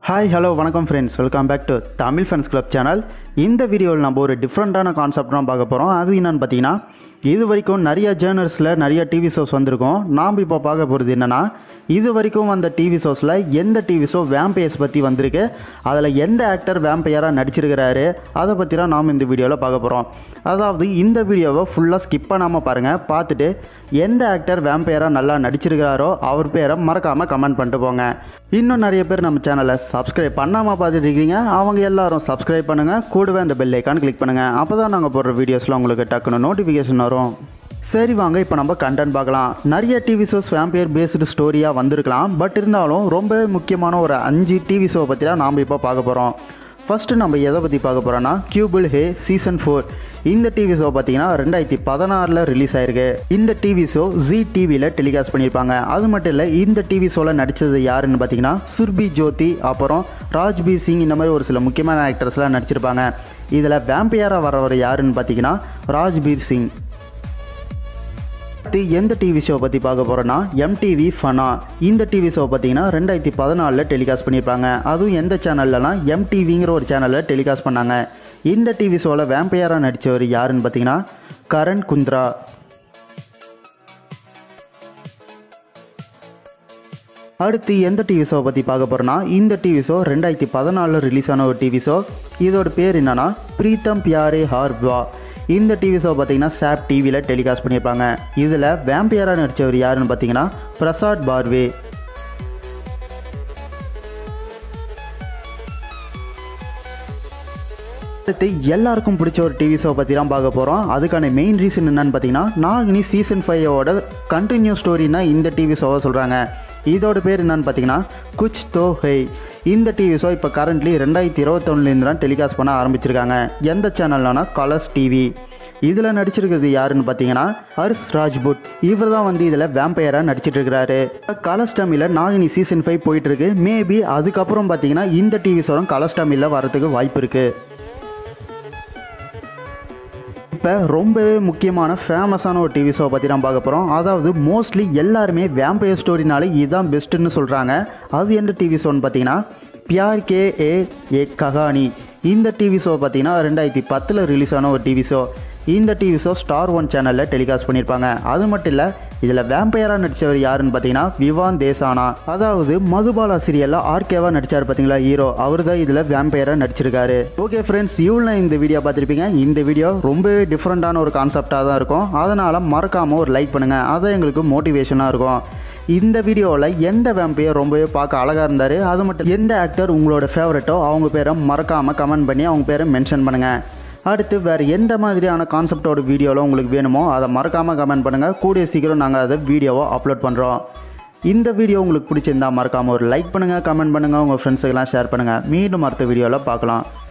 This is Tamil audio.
ஹாய் ஹலோ வணக்கம் friends, welcome back to Tamil fans club channel. இந்த வீடியோவில் நம்ம ஒரு டிஃப்ரெண்ட்டான கான்செப்ட் தான் பார்க்க போகிறோம். அது என்னென்னு பார்த்தீங்கன்னா, இது வரைக்கும் நிறைய ஜேர்னல்ஸில் நிறைய டிவி ஷோஸ் வந்திருக்கும். நாம் இப்போ பார்க்க போகிறது என்னென்னா, இது வரைக்கும் வந்த டிவி ஷோஸில் எந்த டிவி ஷோ வேம்பயர்ஸ் பற்றி வந்திருக்கு, அதில் எந்த ஆக்டர் வேம்பயராக நடிச்சிருக்கிறாரு, அதை பற்றி தான் நாம் இந்த வீடியோவில் பார்க்க போகிறோம். அதாவது இந்த வீடியோவை ஃபுல்லாக ஸ்கிப் பண்ணாமல் பாருங்கள். பார்த்துட்டு எந்த ஆக்டர் வேம்பயராக நல்லா நடிச்சிருக்கிறாரோ அவர் பேரை மறக்காமல் கமெண்ட் பண்ணிட்டு போங்க. இன்னும் நிறைய பேர் நம்ம சேனலை சப்ஸ்கிரைப் பண்ணாமல் பார்த்துட்டு இருக்கீங்க. அவங்க எல்லாரும் சப்ஸ்கிரைப் பண்ணுங்கள், கூடவே அந்த பெல் ஐக்கான் கிளிக் பண்ணுங்கள். அப்போ தான் நாங்கள் போடுற வீடியோஸில் உங்களுக்கு டக்குன்னு நோட்டிஃபிகேஷன் வரும். சரி வாங்க, இப்போ நம்ம கண்டென்ட் பார்க்கலாம். நிறைய டிவி ஷோஸ் வேம்பயர் பேஸ்டு ஸ்டோரியாக வந்திருக்கலாம். பட் இருந்தாலும் ரொம்ப முக்கியமான ஒரு 5 டிவி ஷோ பற்றி தான் நாம் இப்போ பார்க்க போகிறோம். ஃபஸ்ட்டு நம்ம எதை பற்றி பார்க்க போகிறோன்னா, கியூபிள் ஹே சீசன் 4. இந்த டிவி ஷோ பார்த்தீங்கன்னா 2016 ரிலீஸ் ஆயிருக்கு. இந்த டிவி ஷோ ஜி டிவியில் டெலிகாஸ்ட் பண்ணியிருப்பாங்க. அது மட்டும் இல்லை, இந்த டிவி ஷோவில் நடித்தது யாருன்னு பார்த்தீங்கன்னா சுர்பி ஜோதி, அப்புறம் ராஜ்பீர் சிங், இந்த மாதிரி ஒரு சில முக்கியமான ஆக்டர்ஸ்லாம் நடிச்சிருப்பாங்க. இதில் வேம்பயராக வரவர் யாருன்னு பார்த்தீங்கன்னா ராஜ்பீர் சிங். எந்த டிவி ஷோ பற்றி பார்க்க போகிறோன்னா, எம்டிவி ஃபனா. இந்த டிவி ஷோ பார்த்தீங்கன்னா 2014 டெலிகாஸ்ட் பண்ணியிருப்பாங்க. அதுவும் எந்த சேனல்லனா, எம்டிவிங்கிற ஒரு சேனலில் டெலிகாஸ்ட் பண்ணாங்க. இந்த டிவி ஷோவில் வேம்பயராக நடித்தவர் யாருன்னு பார்த்தீங்கன்னா கரண் குந்த்ரா. அடுத்து எந்த டிவி ஷோ பற்றி பார்க்க போகிறோன்னா, இந்த டிவி ஷோ 2014 ரிலீஸ் ஆன ஒரு டிவி ஷோ. இதோட பேர் என்னன்னா பிரீத்தம் பியாரே ஹார் வா. இந்த டிவி ஷோ பார்த்தீங்கன்னா சாப் டிவியில் டெலிகாஸ்ட் பண்ணியிருப்பாங்க. இதில் வேம்பயராக நடித்தவர் யாருன்னு பார்த்தீங்கன்னா பிரசாத் பார்வே. அடுத்து எல்லாருக்கும் பிடிச்ச ஒரு டிவி ஷோ பற்றி தான் பார்க்க போகிறோம். அதுக்கான மெயின் ரீசன் என்னன்னு பார்த்தீங்கன்னா, நாகினி சீசன் 5ஓட கண்டினியூ ஸ்டோரின்னா இந்த டிவி ஷோவை சொல்கிறாங்க. இதோட பேர் என்னன்னு பார்த்தீங்கன்னா குச் தோ ஹை. இந்த டிவி ஷோ இப்போ கரண்ட்லி 2021 தான் டெலிகாஸ்ட் பண்ண ஆரம்பிச்சிருக்காங்க. எந்த சேனல்னா கலர்ஸ் டிவி. இதில் நடிச்சிருக்கிறது யாருன்னு பார்த்தீங்கன்னா ஹர்ஷ் ராஜ்புட். இவர் தான் இதில் வேம்பயராக நடிச்சிட்டு இருக்கிறாரு. கலர்ஸ் தமிழில் நாகினி சீசன் 5 போயிட்டுருக்கு. மேபி அதுக்கப்புறம் பார்த்தீங்கன்னா இந்த டிவி ஷோவும் கலர்ஸ் தமிழில் வரதுக்கு வாய்ப்பு இருக்குது. இப்போ ரொம்பவே முக்கியமான ஃபேமஸான ஒரு டிவி ஷோ பற்றி தான் பார்க்க போகிறோம். அதாவது மோஸ்ட்லி எல்லாருமே வேம்பயர் ஸ்டோரினாலே இதுதான் பெஸ்ட்டுன்னு சொல்கிறாங்க. அது எந்த டிவி ஷோன்னு பார்த்தீங்கன்னா பியார் கே ஏ கஹானி. இந்த டிவி ஷோ பார்த்தீங்கன்னா 2010 ரிலீஸ் ஆன ஒரு டிவி ஷோ. இந்த டிவி ஷோ ஸ்டார் 1 சேனலில் டெலிகாஸ்ட் பண்ணியிருப்பாங்க. அது மட்டும் இல்லை, இதில் வேம்பயராக நடித்தவர் யாருன்னு பார்த்தீங்கன்னா விவான் தேசானா. அதாவது மதுபாலா சீரியலில் ஆர்கேவாக நடித்தார் பார்த்தீங்களா ஹீரோ, அவர் தான் இதில் வேம்பயராக நடிச்சிருக்காரு. ஓகே ஃப்ரெண்ட்ஸ், இவ்வளோ இந்த வீடியோ பார்த்துருப்பீங்க. இந்த வீடியோ ரொம்பவே டிஃப்ரெண்ட்டான ஒரு கான்செப்டாக தான் இருக்கும். அதனால் மறக்காமல் ஒரு லைக் பண்ணுங்கள். அதான் எங்களுக்கு மோட்டிவேஷனாக இருக்கும். இந்த வீடியோவில் எந்த வேம்பயர் ரொம்பவே பார்க்க அழகாக இருந்தார், அது மட்டும் எந்த ஆக்டர் உங்களோட ஃபேவரட்டோ அவங்க பேரை மறக்காமல் கமெண்ட் பண்ணி அவங்க பேரை மென்ஷன் பண்ணுங்கள். அடுத்து வேறு எந்த மாதிரியான கான்செப்டோட வீடியோவில் உங்களுக்கு வேணுமோ அதை மறக்காமல் கமெண்ட் பண்ணுங்கள். கூடிய சீக்கிரம் நாங்கள் அதை வீடியோவை அப்லோட் பண்ணுறோம். இந்த வீடியோ உங்களுக்கு பிடிச்சிருந்தால் மறக்காமல் ஒரு லைக் பண்ணுங்கள், கமெண்ட் பண்ணுங்கள், உங்கள் ஃப்ரெண்ட்ஸுக்கெல்லாம் ஷேர் பண்ணுங்கள். மீண்டும் அடுத்த வீடியோவில் பார்க்கலாம்.